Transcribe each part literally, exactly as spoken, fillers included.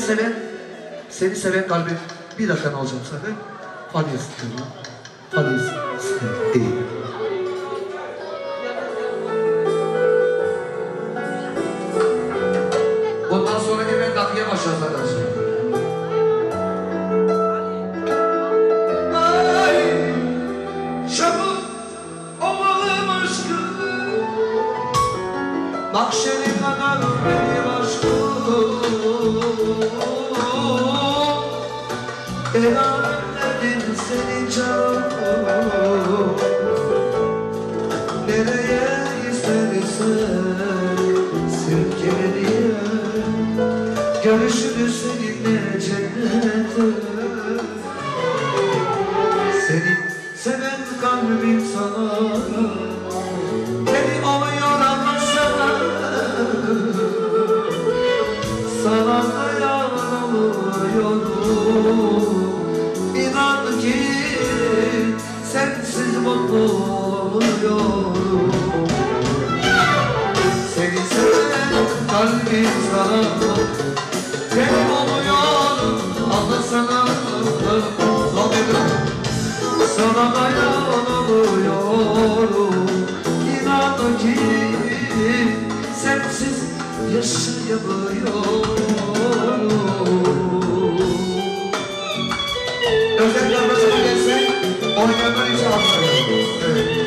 seven, seni seven kalbim bir dakika ne olacağım sana? Hadi istedim. Hadi istedim. Bundan sonra hemen dakikaya başlayacağız arkadaşlar. Mahşeri kadar benim aşkım El alemlerin senin canım Nereye istersen sürükleniye Görüşürüz seninle cennete Seni seven kalbim sana Beni oluyor ama sana Sana dayan oluyorum İnan ki sensiz mutlu oluyorum Seni seven kalbim sana Benim oluyor anlasana Sana dayan oluyorum İnan ki sensiz yaşayamıyorum Özel yarmasına gelsin, oynayanlar için anlayalım. Evet.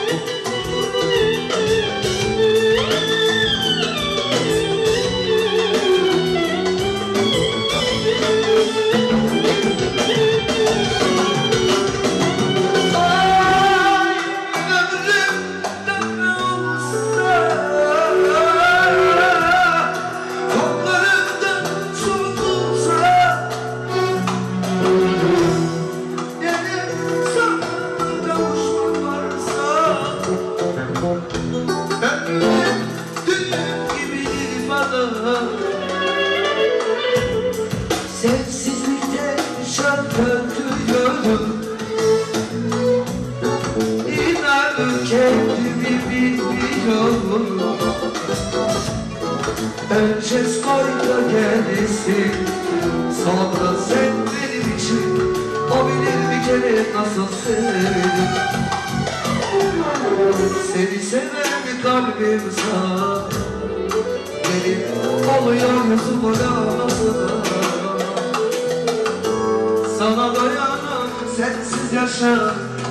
Sensizlikte şan öldürüyorum İnan kendimi bilmiyorum Önce koy da gelsin Sonra sen benim için O bilir bir kere nasıl sevdim Seni seven kalbim sana Benim oluyor yüzüm olamazsın Sana dayanam sensiz yaşayamıyorum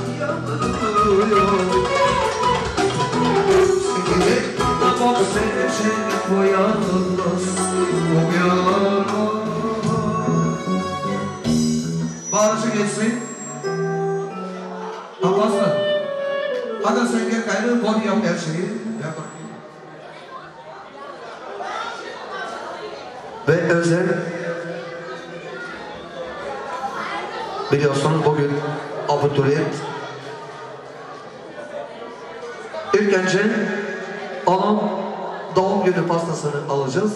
Seni de bak sevecek bu yalnız Bu yalnız Bağırışı geçsin Abbas'la Hadi sen gel gayrı body yap her şeyi Yap bakayım Ve özel Biliyorsun bugün abituriyet İlk önce onun doğum günü pastasını alacağız.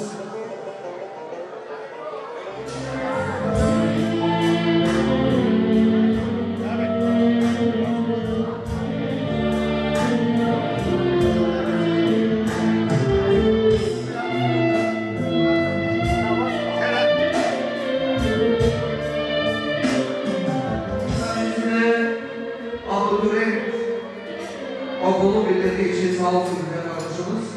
Okulu bildiği için sağ olsun arkadaşımız.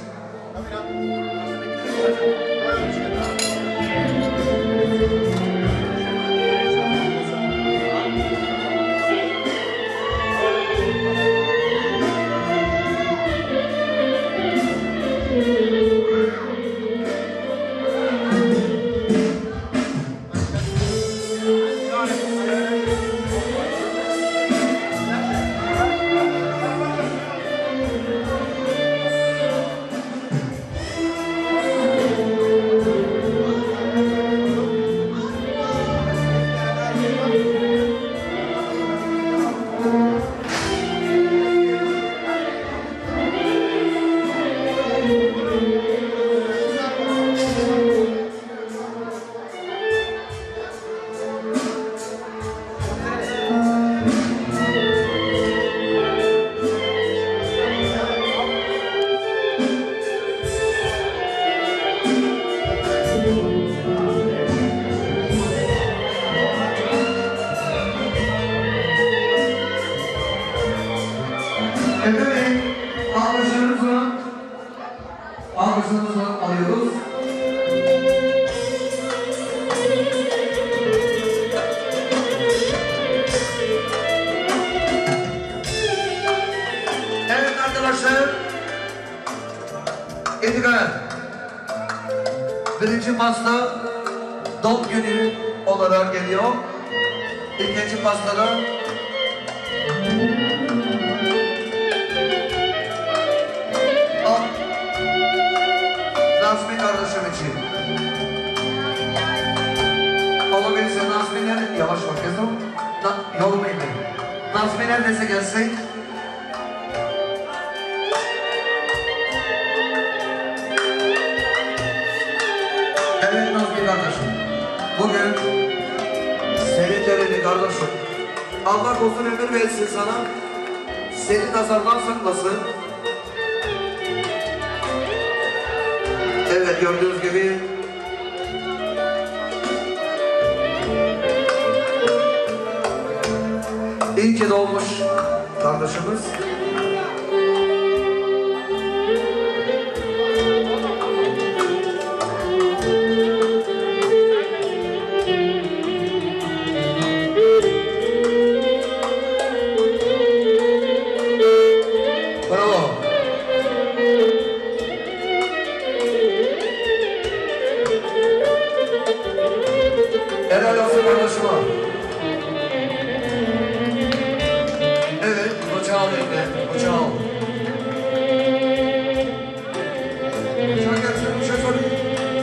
İntikal. Birinci pasta doğum günü olarak geliyor. İkinci pastada al. Nazmi kardeşim için. Olabilirse Nazmi'ler yavaş bak kızım. Na, yormayın beni. Nazmi neredeyse gelsin. Evet Nazmi kardeşim. Bugün senin terini kardeşim. Allah uzun ömür versin sana. Seni nazardan saklasın. Evet gördüğünüz gibi İyi ki doğmuş kardeşimiz. Bravo. Helal olsun kardeşime. Evet, bıçağı al eline, bıçağı al. Bıçağı gelsin, bir şey sorayım.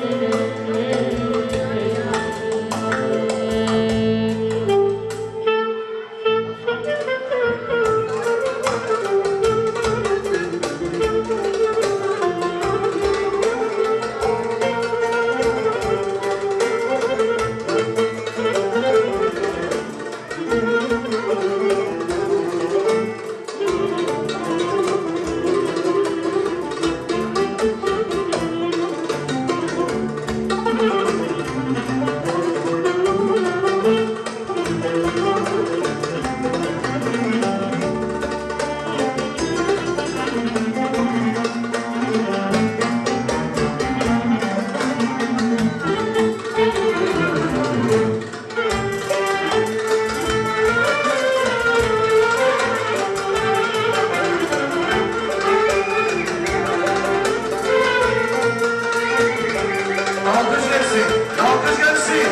Alkış gelsin, alkış gelsin.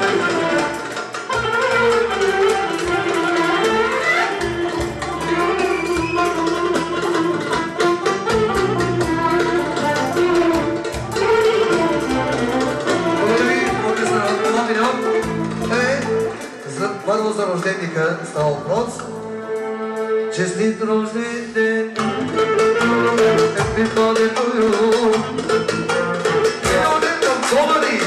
Първо за рожденика става въпрос. Честит рожден ден, Happy birthday to you. Рожден към Солани.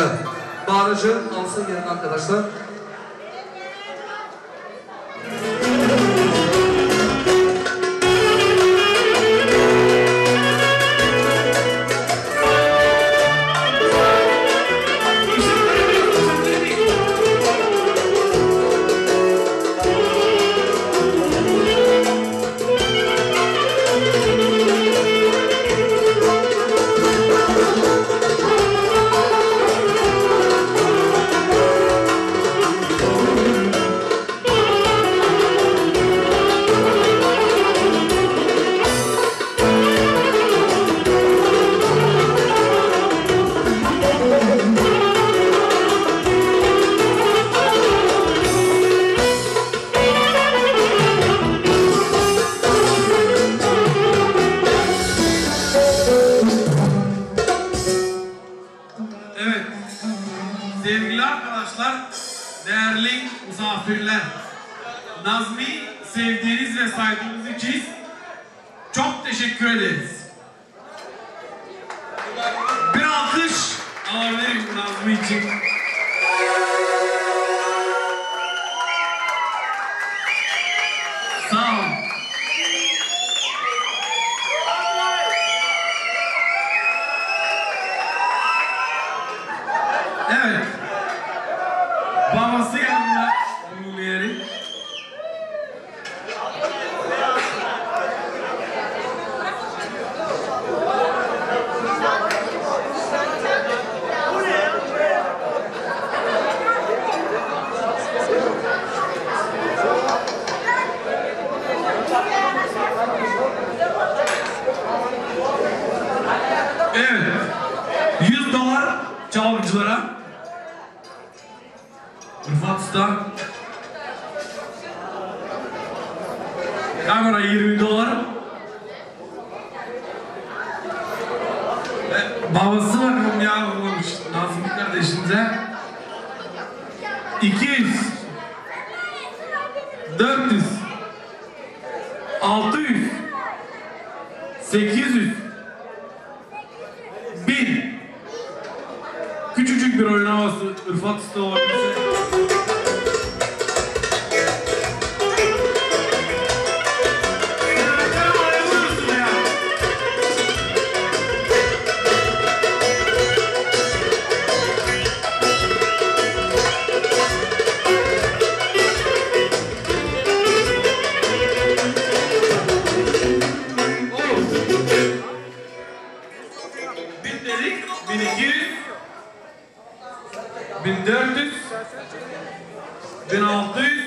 Evet. Bağırıcı alsın gelin arkadaşlar. Nazmi sevdiğiniz ve saydığınız için çok teşekkür ederiz. Bir alkış alabilirim Nazmi için. Sağ olun. Evet. Babası yanında bunun yeri. Evet. yüz dolar çalgıcılara. Rıfat Usta. Kamera yirmi dolar. Ve babası bakalım ya olmuş Nazmi kardeşimize. iki yüz. dört yüz. altı yüz. sekiz yüz. bin. Küçücük bir oyun havası Rıfat Usta olabilirse. bin iki yüz, bin dört yüz, bin altı yüz,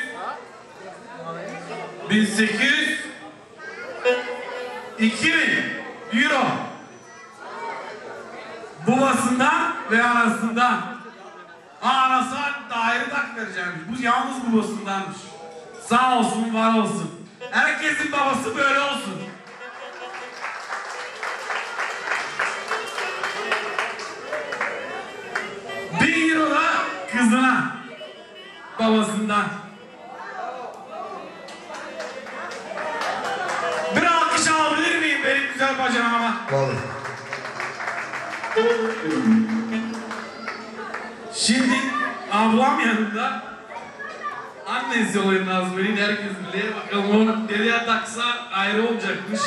bin sekiz yüz, iki bin euro. Babasından ve anasından. Anasına daire tak vereceğim. Bu yalnız babasındanmış. Sağ olsun, var olsun. Herkesin babası böyle olsun. bin euro da kızına, babasından. Bir alkış alabilir miyim benim güzel bacağıma? Vallahi. Şimdi ablam yanında, annesi olayım Nazmi'nin, herkes biliyor. Bakalım onu deliye taksa ayrı olacakmış.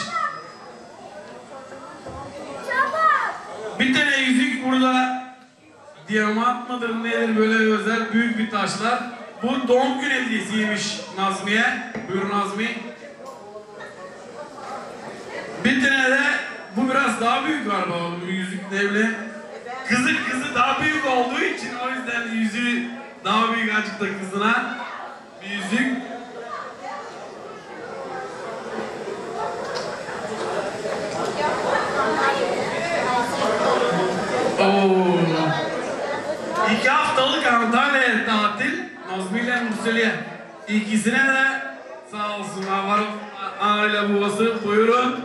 Bir tane yüzük burada. Diyamant mıdır nedir böyle özel büyük bir taşlar. Bu doğum gün hediyesiymiş Nazmi'ye. Buyur Nazmi. Bir tane de bu biraz daha büyük galiba bu yüzük devli. Kızın kızı daha büyük olduğu için o yüzden yüzüğü daha büyük açık da kızına bir yüzük. Oo. İki haftalık Antalya tatil Nazmi ile Murseli'ye. İkisine de sağ olsunlar var aile babası. Buyurun.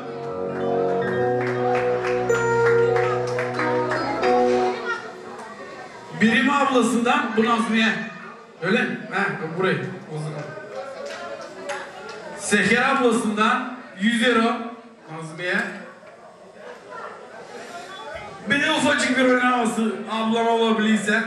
Birim ablasından bu Nazmi'ye. Öyle mi? He, burayı. O zaman. Seher ablasından yüz euro Nazmi'ye. Bir de ufacık bir oynaması ablam olabilirse.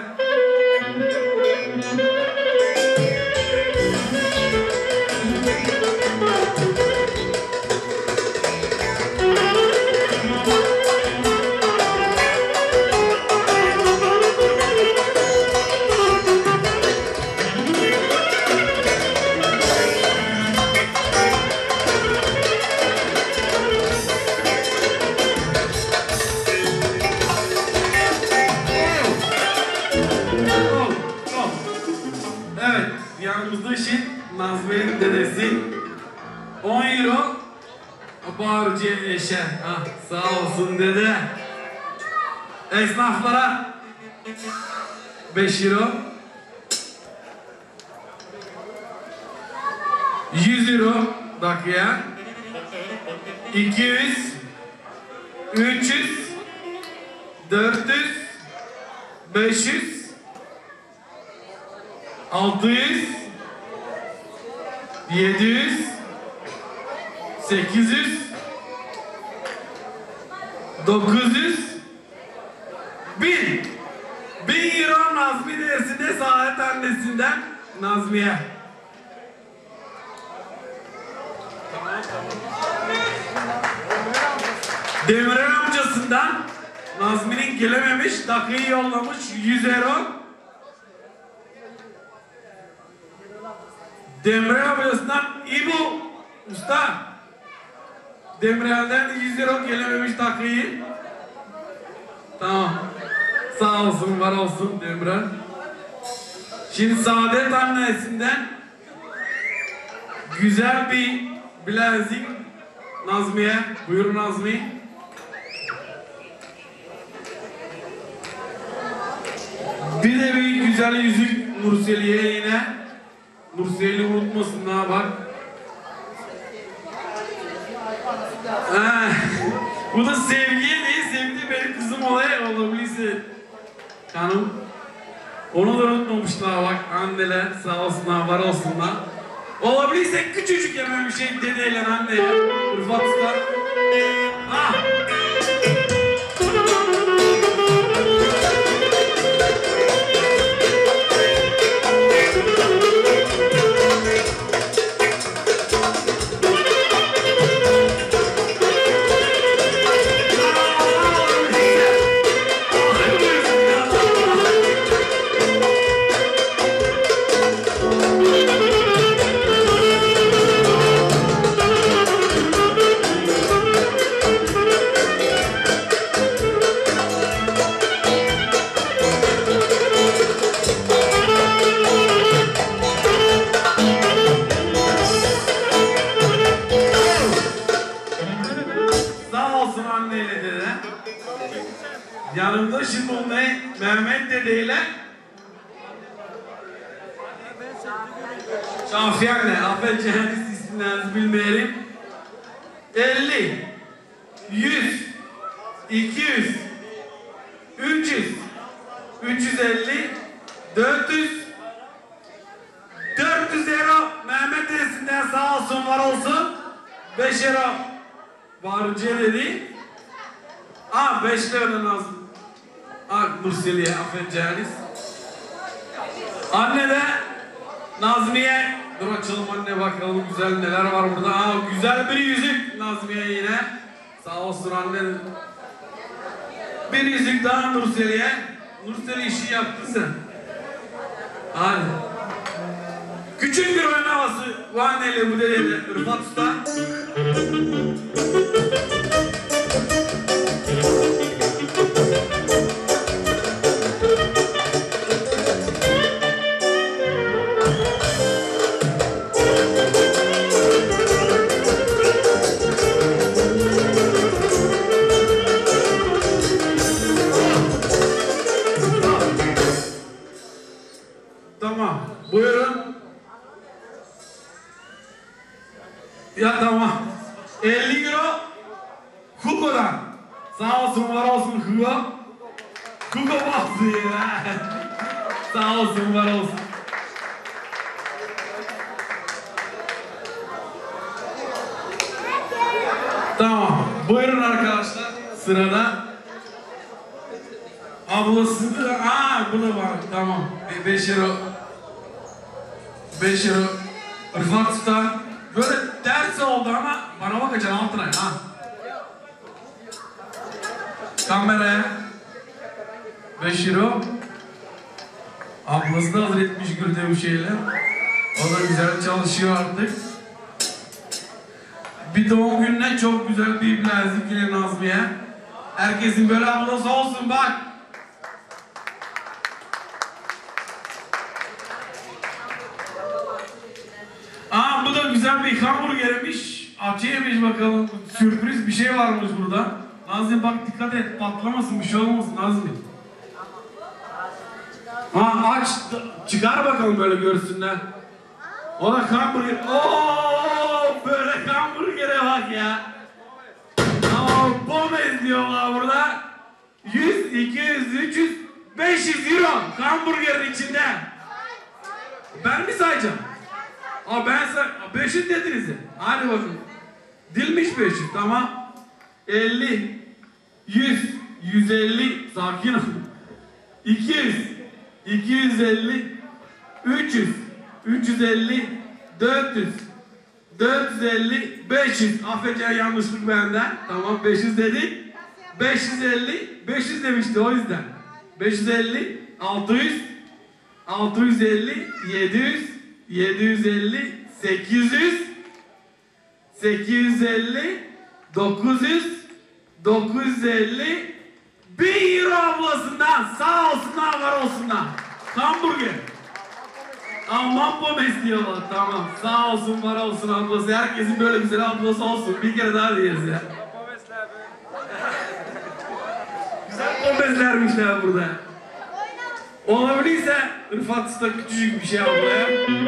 Nazmi'nin dedesi on euro bağırıcıya eşe. Ah, sağ olsun dede. Esnaflara beş euro, yüz euro dakika, iki yüz, üç yüz, dört yüz, beş yüz, altı yüz, yedi yüz, sekiz yüz, dokuz yüz, bin. bin euro Nazmi dersinde Saadet annesinden Nazmiye. Demirel amcasından Nazmi'nin gelememiş, takıyı yollamış yüz euro. Demirel amcasından İbo Usta. Demirel'den yüz euro gelememiş takıyı. Tamam. Sağ olsun, var olsun Demirel. Şimdi Saadet annesinden güzel bir bilezik Nazmiye. Buyurun Nazmi. Bir de bir güzel yüzük Nurseli'ye yine. Nurseli unutmasınlar bak. Bu da Sevgi'ye değil, Sevgi benim kızım olay olabilirse. Canım. Onu da unutmamışlar bak anneler sağ olsunlar, var olsunlar. Olabilirse küçücük hemen bir şey dedeyle anneye. Rıfat Usta. Ah! Yanımda şimdi onunla Mehmet dedeyle Şafi anne, affedeceğiniz isimlerinizi bilmeyelim. elli, yüz, iki yüz, üç yüz, üç yüz elli, dört yüz, dört yüz euro Mehmet dedesinden sağ olsun, var olsun. beş euro varıcıya dedi. Aa beş lira lazım. Aa Nurseli'ye affedeceğiniz. Anne de Nazmiye. Dur açalım anne bakalım güzel neler var burada. Aa güzel bir yüzük Nazmiye yine. Sağ olsun anne. Bir yüzük daha Nurseli'ye. Nurseli işi yaptın sen. Hadi. Küçük bir oyun havası bu anneyle bu dedeyle. Rıfat Usta. Tamam. Buyurun. Ya tamam. elli euro Hugo'dan. Sağ olsun, var olsun Hugo. Hugo bastı ya. Sağ olsun, var olsun. Tamam. Buyurun arkadaşlar. Sırada Ablası da, aa bu da var, tamam. beş euro. beş euro. Rıfat Usta. Böyle ders oldu ama bana bakacaksın altına ha. Kameraya. beş euro. Ablası da hazır etmiş Gülde bu şeyle. O da güzel çalışıyor artık. Bir doğum gününe çok güzel bir bilezik yine Nazmiye. Herkesin böyle ablası olsun bak. Aa bu da güzel bir hamburgermiş. Açı yemiş bakalım. Sürpriz bir şey varmış burada. Nazmi bak dikkat et patlamasın bir şey olmasın Nazmi. Aa aç çıkar bakalım böyle görsünler. O da hamburger. Ooo böyle hamburgere bak ya. Aa Pommes diyorlar burada. yüz, iki yüz, üç yüz, beş yüz euro hamburgerin içinde. Ben mi sayacağım? Aa ben say... beş yüz dediniz ya. Hadi bakın. Dilmiş beş yüz tamam. elli, yüz, yüz elli sakin ol. iki yüz, iki yüz elli, üç yüz, üç yüz elli, dört yüz, dört yüz elli, beş yüz. Affedeceğim yanlışlık benden. Tamam beş yüz dedik. beş yüz elli, beş yüz demişti o yüzden. beş yüz elli, altı yüz, altı yüz elli, yedi yüz, yedi yüz elli, sekiz yüz, sekiz yüz elli, dokuz yüz, dokuz yüz elli, bin euro ablasından sağ olsunlar var olsunlar. Hamburger. Aman Pommes diyorlar tamam. Sağ olsun var olsun ablası. Herkesin böyle güzel ablası olsun. Bir kere daha diyeriz ya. Güzel Pommes'lermişler burada. Olabilirse Rıfat Usta küçücük bir şey ablaya.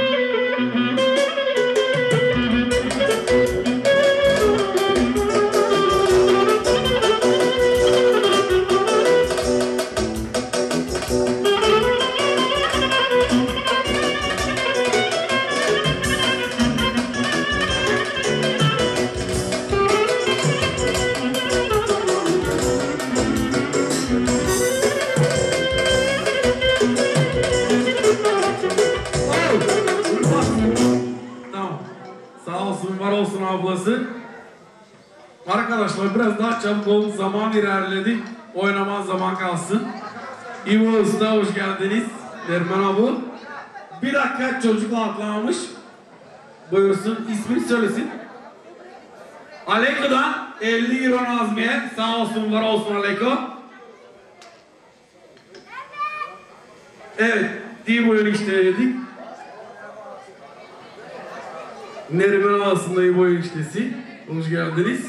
Ablası. Arkadaşlar biraz daha çabuk olun. Zaman ilerledi. Oynamaz zaman kalsın. İvo Usta hoş geldiniz. Derman abi. Bir dakika çocuk atlamış. Buyursun. İsmini söylesin. Aleko'dan elli euro Nazmiye. Sağ olsun var olsun Aleko. Evet. Dibo'yu işte dedik. Neriman Havası'nda İbo eniştesi. Hoş geldiniz.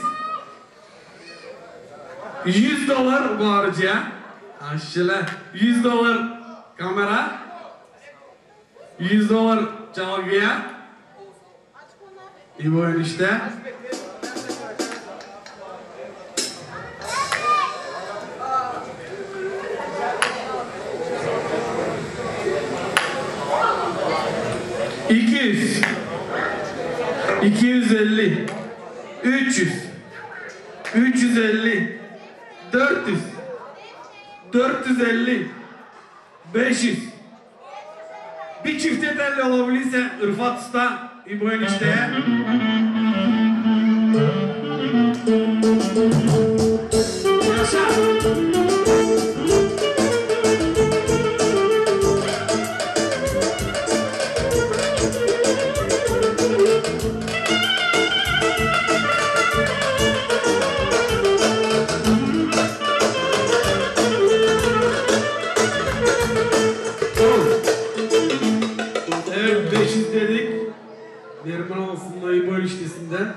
yüz dolar bağırıcıya. Aşçılar. yüz dolar kamera. yüz dolar çalgıya. İbo enişte. iki yüz. iki yüz elli, üç yüz, üç yüz elli, dört yüz, dört yüz elli, beş yüz. Bir çift yeterli olabilirse Rıfat Usta İbo enişteye. Yaşa. Neriman Havası'nda İbo eniştesinden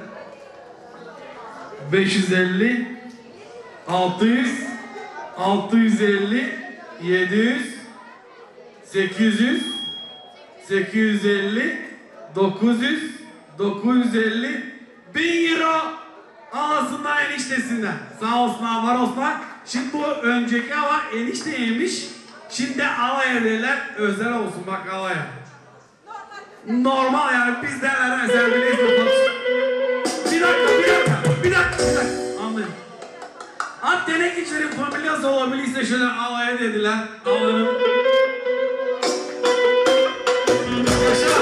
beş yüz elli, altı yüz, altı yüz elli, yedi yüz, sekiz yüz, sekiz yüz elli, dokuz yüz, dokuz yüz elli, bin euro ağasından eniştesinden. Sağ olsunlar, var olsunlar. Şimdi bu önceki hava enişte yemiş. Şimdi alaya derler, özel olsun bak alaya. Normal yani biz derler mesela bir neyse. Bir dakika, bir dakika, bir dakika, bir dakika. Anlayın. Ha tenekecilerin familyası olabilirse şöyle alaya dediler. Alanın. Yaşa.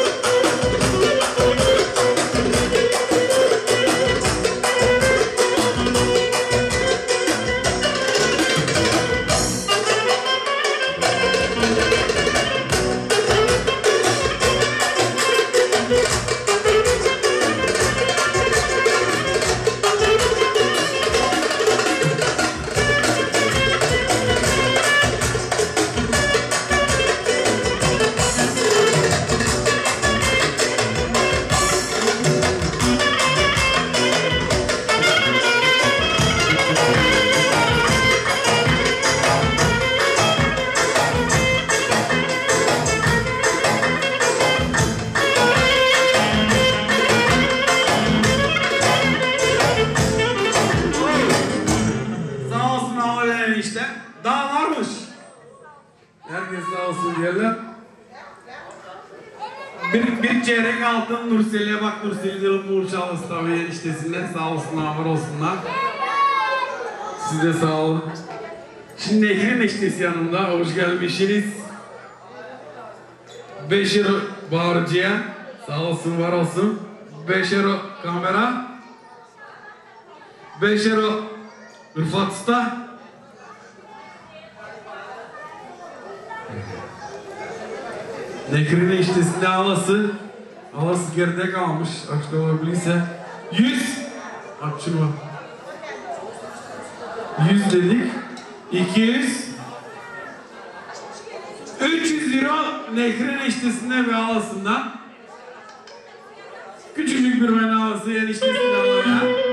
Bir, bir çeyrek altın Nurseli'ye bak, Nurseli de Nur Çalısı tabii eniştesinden sağ olsunlar, var olsunlar. Siz de sağ olun. Şimdi Nehir'in eniştesi yanımda, hoş gelmişsiniz. Beşer bağırıcıya, sağ olsun, var olsun. Beşer kamera. Beşer Rıfat Usta. Nekri'nin eniştesinde halası. Halası geride kalmış, açık olabilirse. Yüz. Açılma. Yüz dedik. İki yüz. Üç yüz euro Nekri'nin eniştesinden ve halasından. Küçücük bir oyun havası eniştesinden almaya.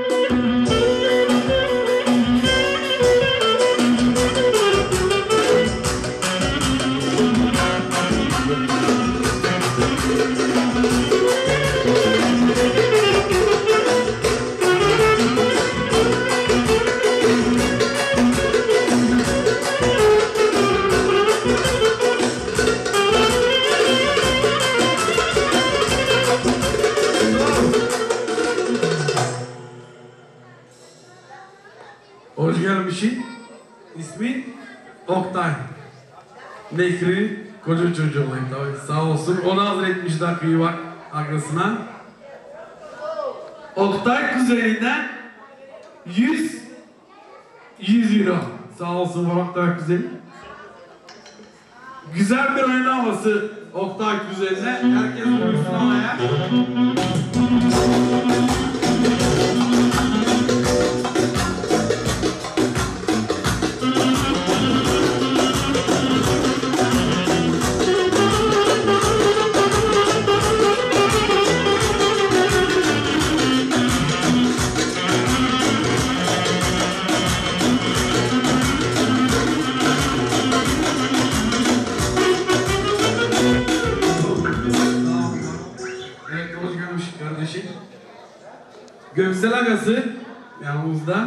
Hoş gelmişsin. İsmin Oktay. Nekri koca çocuğu olayım tabii. Sağ olsun. Onu hazır etmiş dakikayı bak arkasına. Oktay kuzeninden yüz yüz euro. Sağ olsun var Oktay kuzenim. Güzel bir oyun havası Oktay kuzenine. Herkes uyusun alaya. Göksel Agası yanımızda.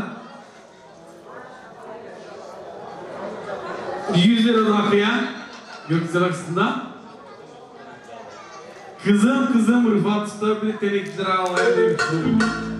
yüz lira nakıya Göksel Agası'nda. Kızım kızım Rıfat Usta bir tenekli lira alaya demiştim.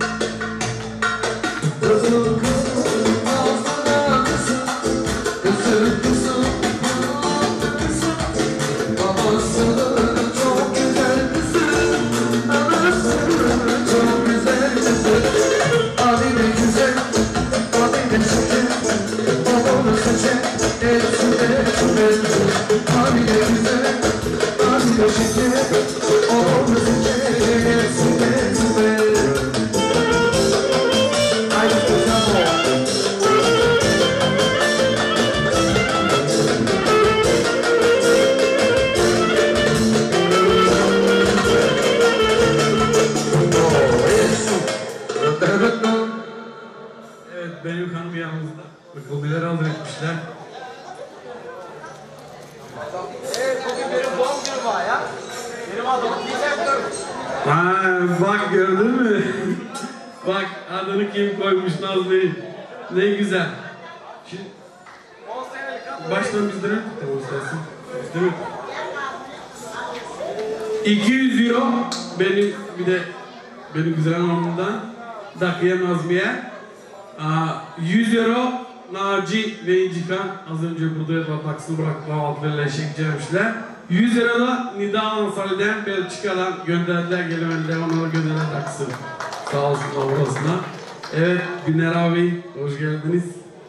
Kızım kızım ağzına kızım, kızım kızım kızım, babasının çok güzel kızım, anasının çok güzel kızım. Abi de güzel, abi de şeker, babamı seçer, hepsi de çok güzel. Abi de güzel, abi de şeker, babamı seçer, hepsi de güzel. Evet, benim hanım yanımızda. Bakın neler hazır etmişler. Evet, bugün benim doğum günüm var ya. Benim adımı kimse yaptırmış. Ha, bak gördün mü? Bak adını kim koymuş Nazlı'yı. Ne güzel. Şimdi on senelik kadın. baştan bizden tamam istersin. Değil mi? iki yüz euro benim bir de benim güzel hanımımdan Dakiye Nazmiye. yüz euro Naci ve İncikan az önce burada taksini bırakıp altlarıyla çekeceğimmişler. yüz euro da Nida Ansal'den Belçika'dan gönderdiler, gelemediler, onlara gönderilen taksi. Sağ olsunlar burasına. Evet, Güner abi, hoş geldiniz.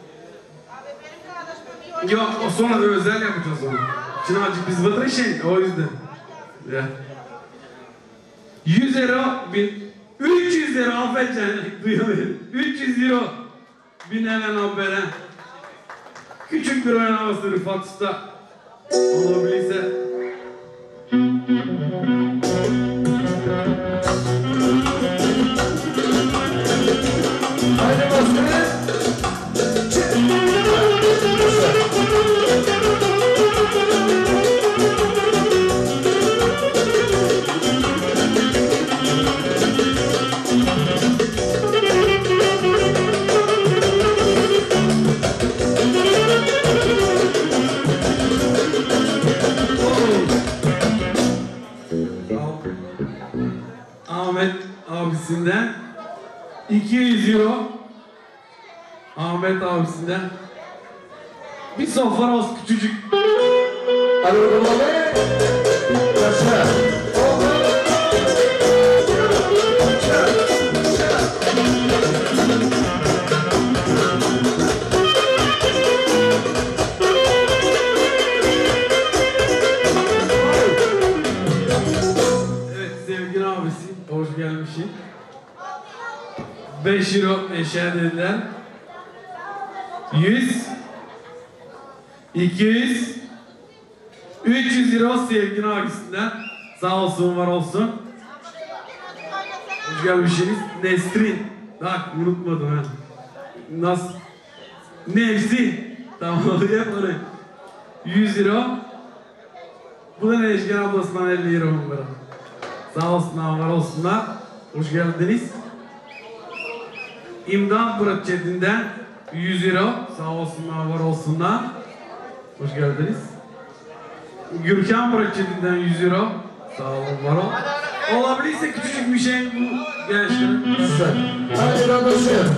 Yok, o sonra da özel yapacağız onu. Şimdi acık biz batırışın, o yüzden. Ya. yüz euro, bin, üç yüz euro, affedeceğim, duyamıyorum. üç yüz euro, bin hemen habere. Küçük bir oyun havası Rıfat Usta olabilirse. Haydi başkanım. Ahmet abisinden iki yüz euro. Ahmet abisinden bir sofra küçücük. Hadi bakalım abi. Başla. Evet sevgili abisi, hoş gelmişsin. beş euro eşya dediler. yüz, iki yüz, üç yüz euro sevgili abisinden. Sağ olsun, var olsun. Hoş gelmişsiniz. Nesrin. Bak unutmadım ha. Nasıl? Nevzi. Tamam yap oraya. yüz euro. Bu da Neşgen ablasından elli euro bunlara. Sağ olsunlar, var olsunlar. Hoş geldiniz. İmdat Bırakçedi'nden yüz euro. Sağ olsunlar, var olsunlar. Hoş geldiniz. Gürkan Bırakçedi'nden yüz euro. Sağ olun, var ol. Olabilirse küçücük bir şey bu gençlerin. Hadi kardeşim.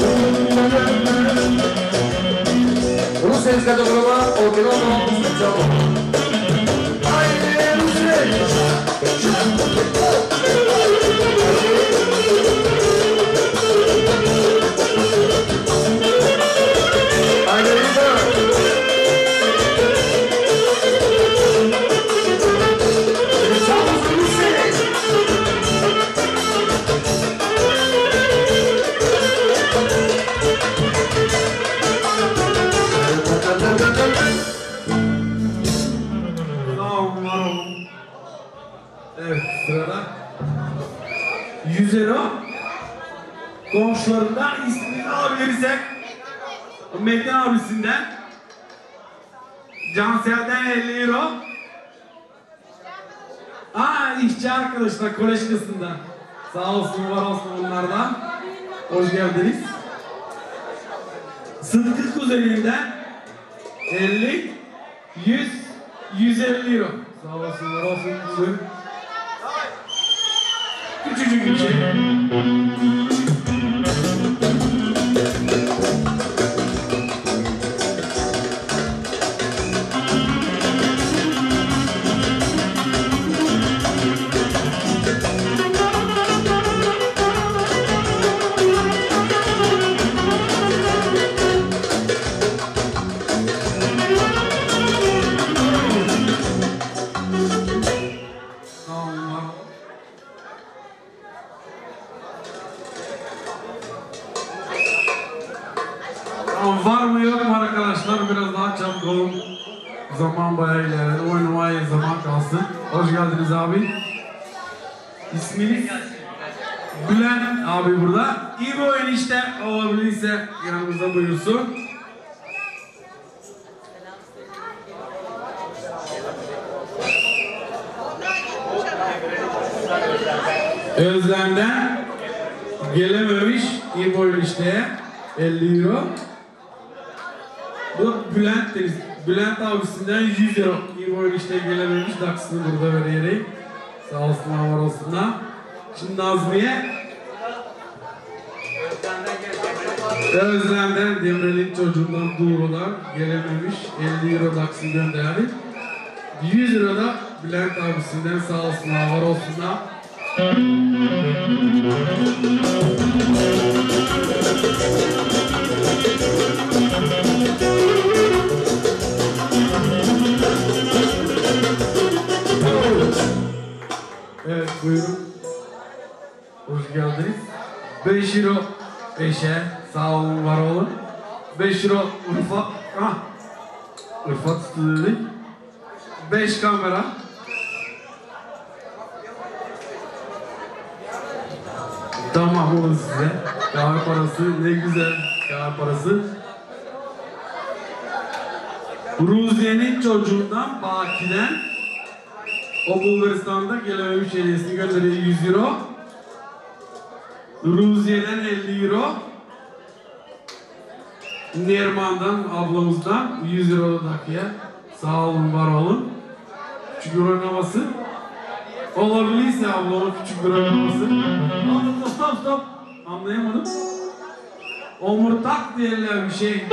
Rus ezgada gruba ortadan olmuştur canım. Haydi Rus. Haydi Rus. Evet, sırada yüz euro. Komşularından ismini alabilirsek Metin abisinden, Cansel'den elli euro. Aa, işçi arkadaşlar kolej kısmından. Sağ olsun, var olsun onlardan. Hoş geldiniz. Sıdıkı kuzeninden elli, yüz, yüz elli euro. Sağ olsun, var olsun kuzen. Küçücük bir şey. Var mı yok mu arkadaşlar? Biraz daha çabuk olun. Zaman bayağı ilerledi. Oynamaya zaman kalsın. Hoş geldiniz abi. İsminiz? Bülent abi burada. İyi bir oyun işte. Olabilirse yanımıza buyursun. Özlem'den gelememiş. İyi bir oyun işte. elli euro. Bu Bülent deriz. Bülent abisinden yüz euro. İyi boyun işte gelememiş. Daksını burada vererek. Sağ olsunlar, var olsunlar. Şimdi Nazmiye. Özlem'den Demirel'in çocuğundan Doğru'dan gelememiş elli euro taksi gönderdik. yüz euro da Bülent abisinden sağ olsunlar, var olsunlar. Evet, buyurun. Hoş geldiniz. beş euro eşe, sağ olun, var olun. beş euro Urfa, ah, Urfa tuttu dedik. beş kamera. Tamam olun size. Kahve parası ne güzel, kahve parası. Ruziye'nin çocuğundan Baki'den o Bulgaristan'da gelememiş hediyesini gönderiyor yüz euro. Ruziye'den elli euro. Nerman'dan ablamızdan yüz euro dakiye. Sağ olun, var olun. Küçük oynaması. Olabilirse ablamın küçük oynaması. Stop stop stop. Anlayamadım. Omurtak diyorlar bir şey.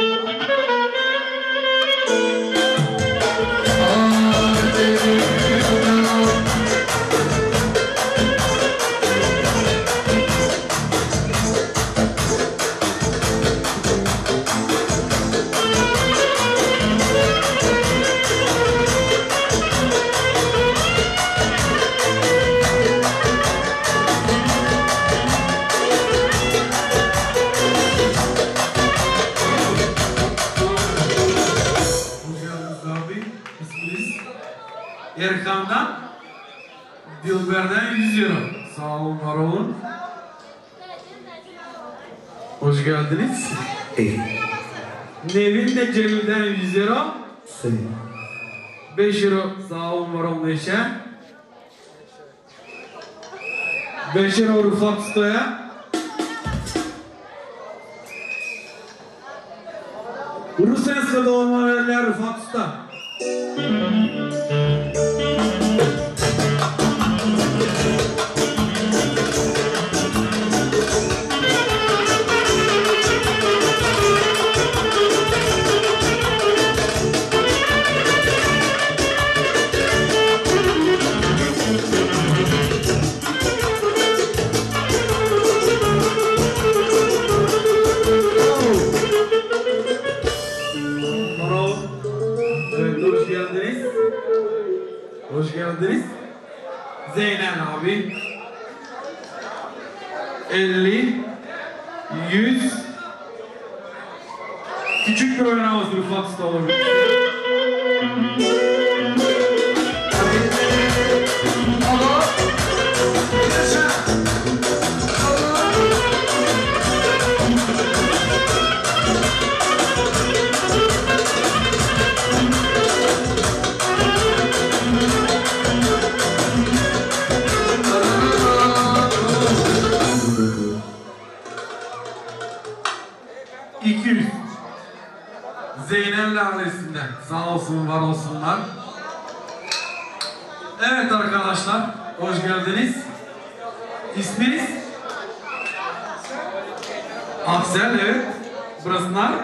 Erkan'dan Dilber'den yüz euro. Sağ olun, var olun. Hoş geldiniz. Nevin de Cemil'den yüz euro. beş euro sağ olun, var olun eşe. beş euro Rıfat Usta'ya. Rusenska doğma verirler Rıfat Usta. Hoş geldiniz. Zeynel abi. elli, yüz. Küçük bir oynaması Rıfat Usta olabilir. iki yüz. Zeynel ailesinden sağ olsun, var olsunlar. Evet arkadaşlar, hoş geldiniz. İsminiz? Aksel, evet. Burasılar.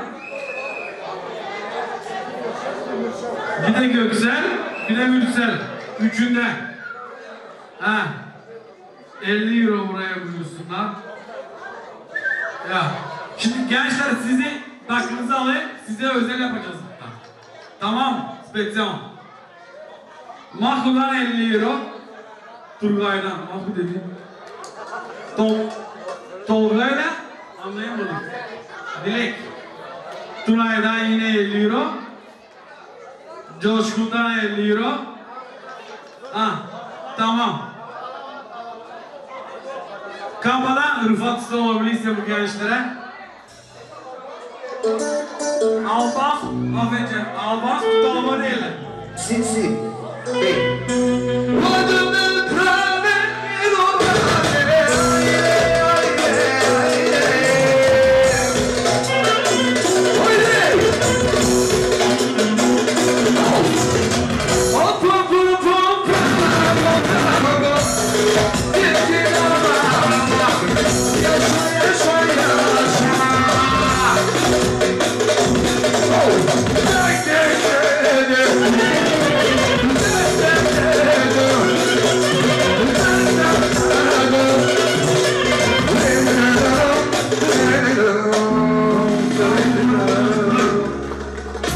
Bir de Göksel, bir de Mürsel. Üçünden. Ha. elli euro buraya buyursunlar. Ya. Şimdi gençler sizi takınızı alayım, size özel yapacağız. Tamam, spesyal. Mahku'dan elli euro. Turgay'dan, Mahku dediğim. Tol, Tolga'yla anlayamadım. Dilek. Tunay'dan yine elli euro. Coşkun'dan elli euro. Ha, tamam. Kampa'dan Rıfat Usta olabilirse bu gençlere. Alba, affedeceğim. Alba, Alba değil. Si, si.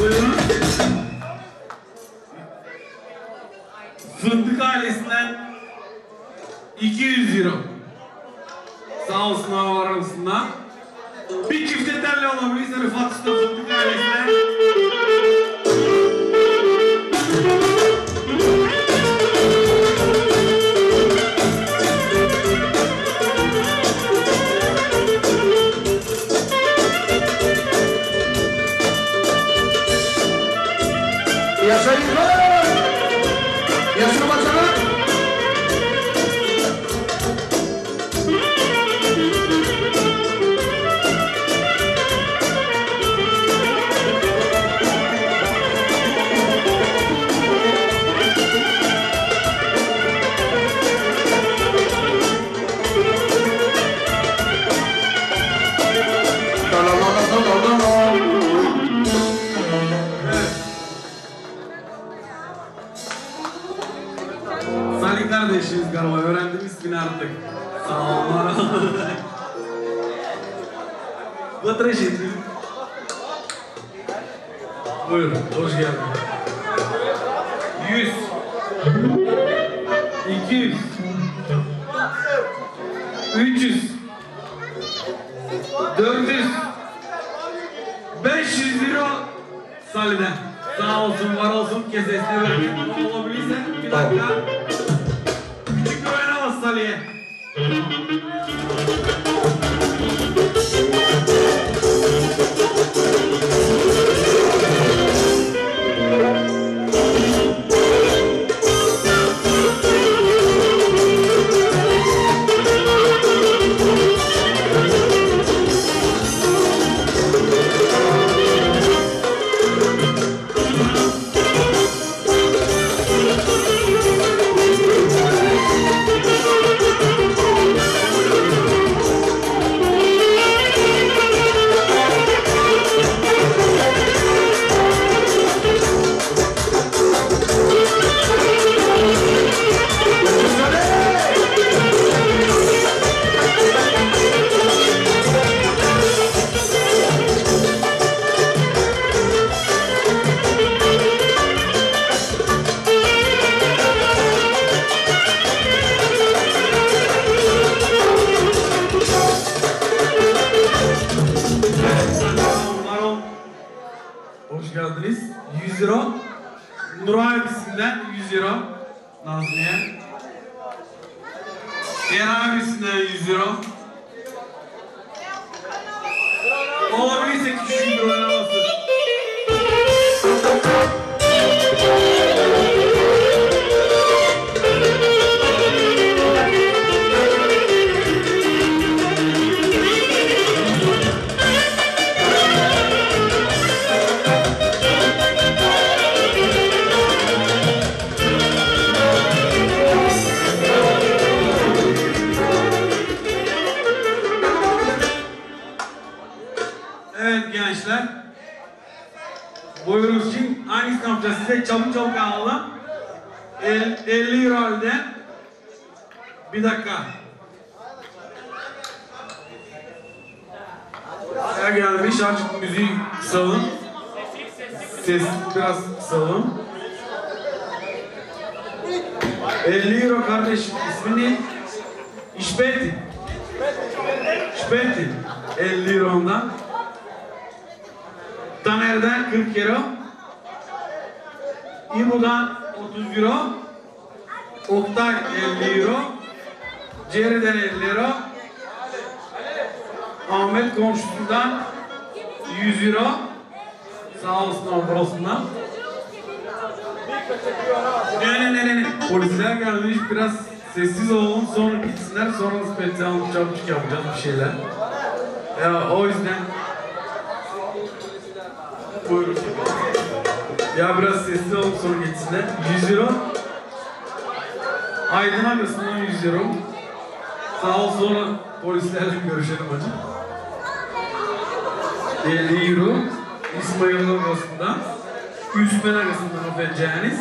Buyurun. Fındık ailesinden iki yüz euro. Sağ olsunlar, var olsunlar. Bir çifte telli olabilirse Rıfat Usta Fındık ailesinden. Yaşayın lan! Yaşını baksana! Salih kardeşimiz galiba, öğrendim ismini artık. Sağ olun. Batırı şimdi. Buyurun, hoş geldin. Yüz. İki yüz. Üç yüz. Dört yüz. Beş yüz euro Salih'den. Sağ olsun, var olsun, kesesine verin. Olabilirse bir dakika. Küçük güven alas Salih'e. Hoş geldiniz. yüz euro. Nuray abisinden yüz euro. Nazmiye. Eren abisinden yüz euro. Olabilirse küçük euro arası. Evet gençler. Buyurun şimdi hangisini yapacağız? Size çabuk çabuk alalım. elli euro halde. Bir dakika. Ya gelmiş artık müziği kısalım. Ses biraz kısalım. elli euro kardeşim, ismi ne? İşbeti. İşbeti. elli euro ondan. Taner'den kırk euro. İbo'dan otuz euro. Oktay elli euro. Ceri'den elli euro. Ahmet komşusundan yüz euro. Sağ olsun orasından. Ne ne ne ne. Polisler gelmiş, biraz sessiz olun, sonra gitsinler, sonra spesyal çabuk yapacağız bir şeyler. Ya o yüzden buyurun. Ya biraz sessiz olun, sonra gitsinler. yüz euro. Aydın arasından yüz euro. Sağ ol, sonra polislerle görüşelim hacı. elli euro. İsmail'in arasından. Üsmen arasından affedeceğiniz.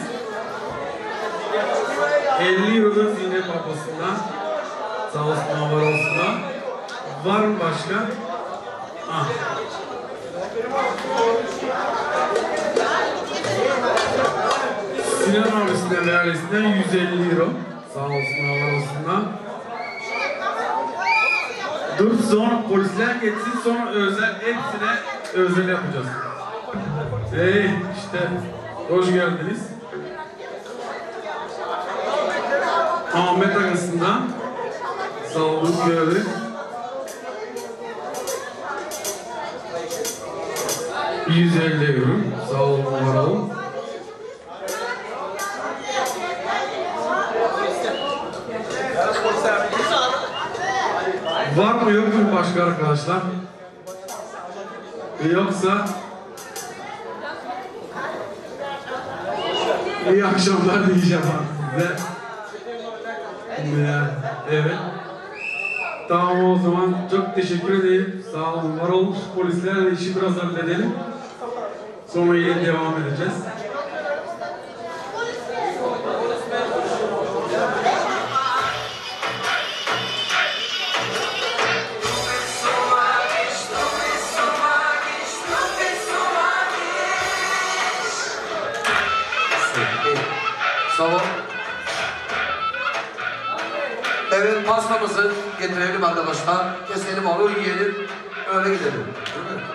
elli euro da Zeynep babasından. Sağ olsun, var olsunlar. Var mı başka? Ah. Sinan abisinden ve ailesinden yüz elli euro. Sağ olsunlar, var olsunlar. Dur, sonra polisler geçsin, sonra özel, hepsine özel yapacağız. Hey, işte, hoş geldiniz. Ahmet Agası'ndan sağ olun, gördük. yüz elli euro, sağ olun, var olun. Var mı yok mu başka arkadaşlar? Yoksa iyi akşamlar diyeceğim size. Ya, evet. Tamam, o zaman çok teşekkür ederim. Sağ olun, var olun. Polislerle işi biraz halledelim. Sonra yine devam edeceğiz. Sağ ol. Evet, pastamızı getirelim arkadaşlar. Keselim onu, yiyelim. Öyle gidelim. Değil mi?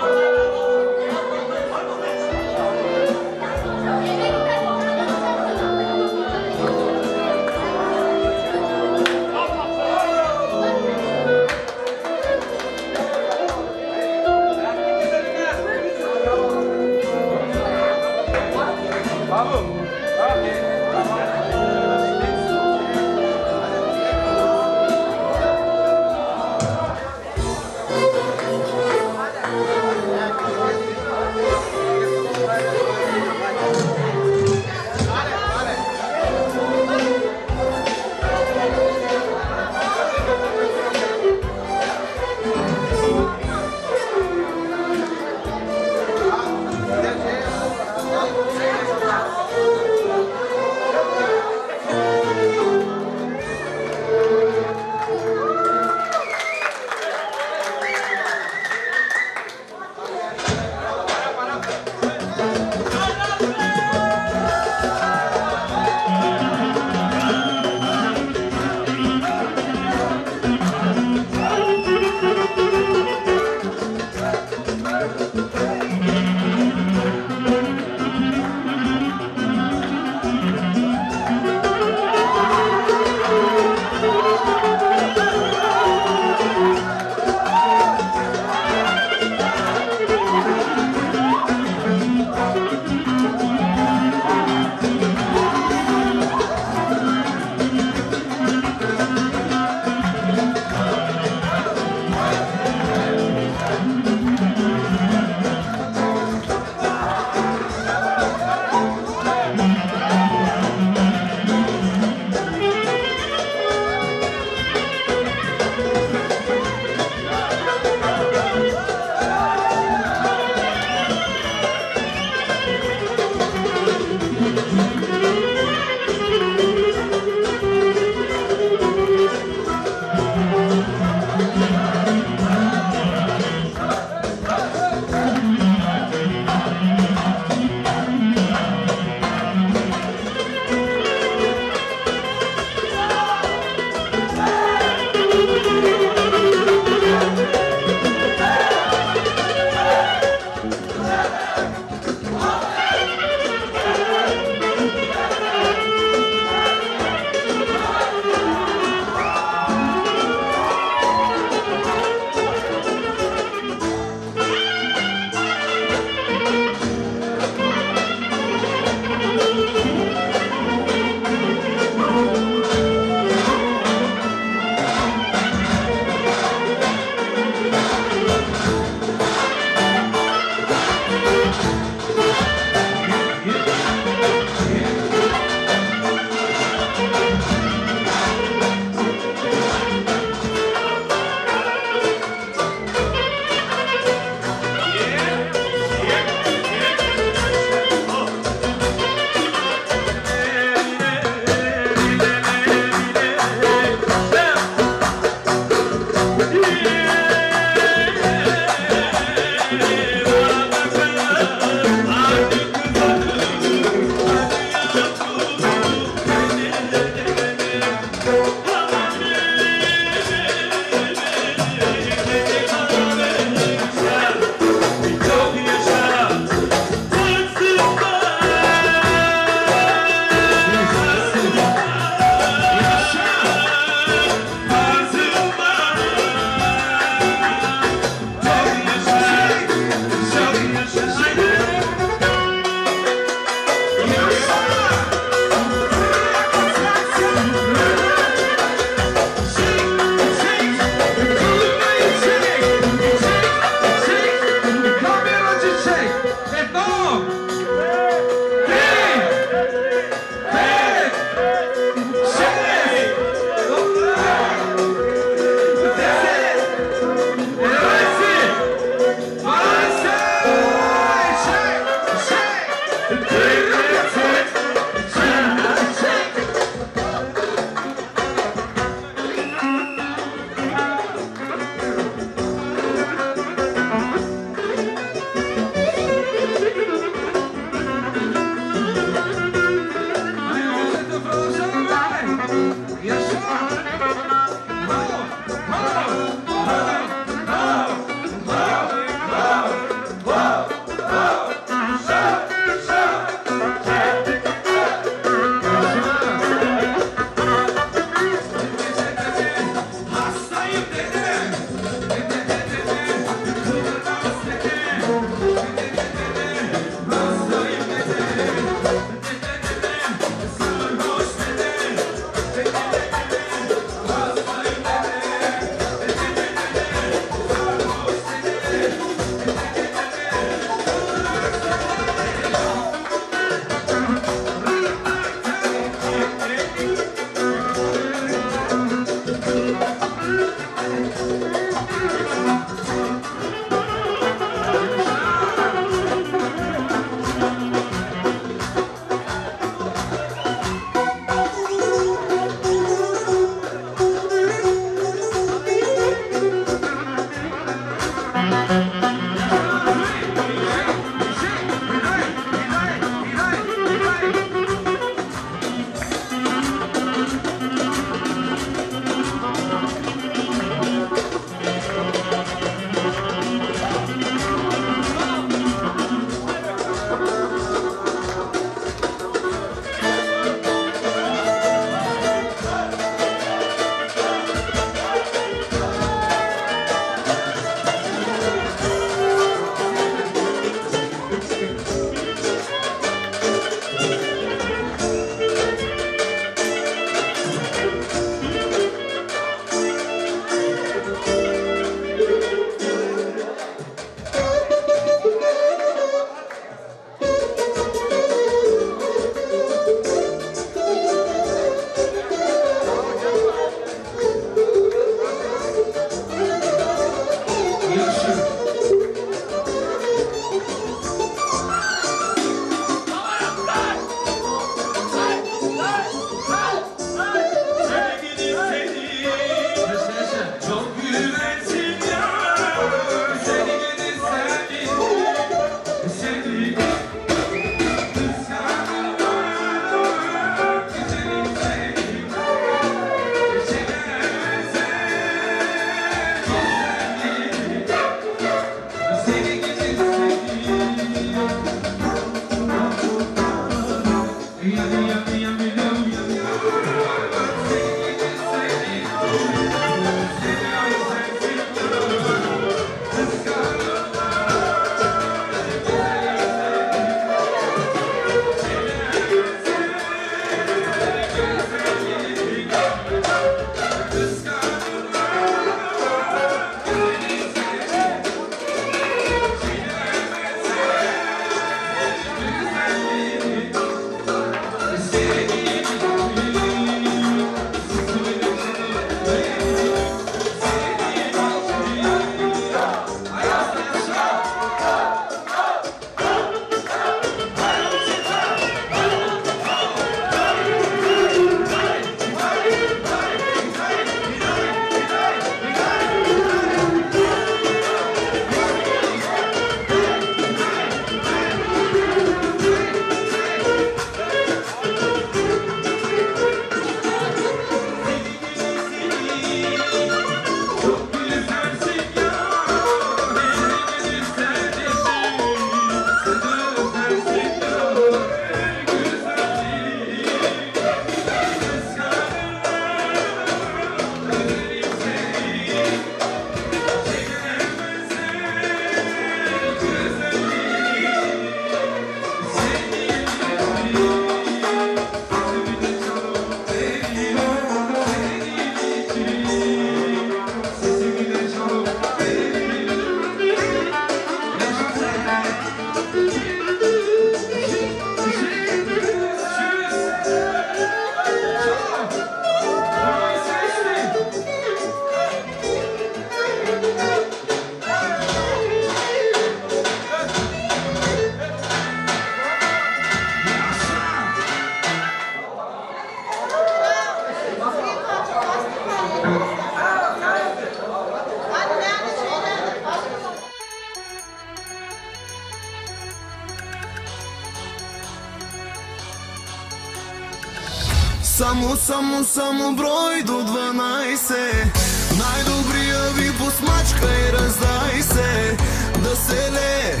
Само, само, само брой до дванайсет. Най-добрия ви посмачка и раздай се. Да се лее,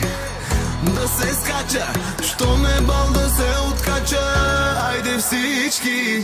да се скача, що ме бал да се откача. Айде всички.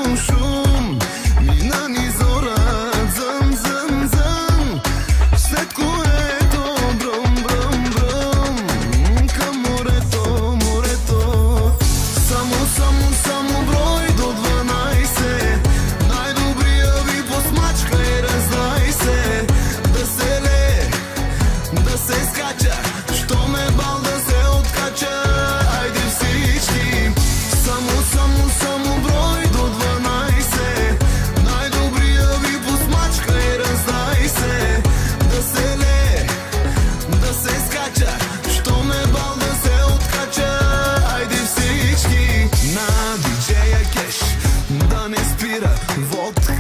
шум, шум. Мина ни зора, зън, зън, зън. След което бръм, бръм, бръм. Към морето, морето. Само, само, само брой до дванайсет. Най-добрия ви посмачка и раздай се. Да се лее, да се скача, що ме бал да се откача. Айде всички, само, само, само брой до дванайсет. Най-добрия ви посмачка и раздай се. Да се лее, да се скача, що ме бал да се откача. Айде всички, на диджея кеш, да не спира водка.